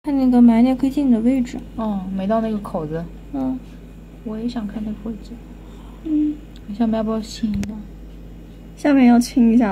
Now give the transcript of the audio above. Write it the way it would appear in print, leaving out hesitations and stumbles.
看那个埋那窥镜的位置。 哦，没到那个口子。 嗯， 我也想看那个位置。下面要不要清一下？ 下面要清一下。